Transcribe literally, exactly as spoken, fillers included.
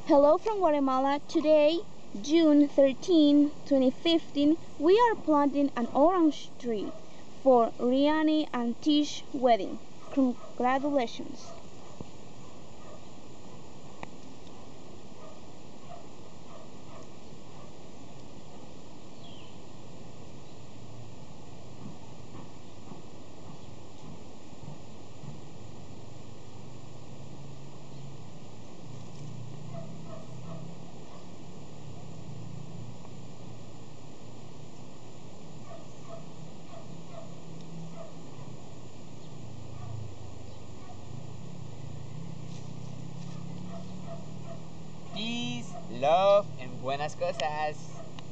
Hello from Guatemala. Today, June thirteenth, twenty fifteen, we are planting an orange tree for Rianne and Thijs' wedding. Congratulations. Peace, love, and buenas cosas.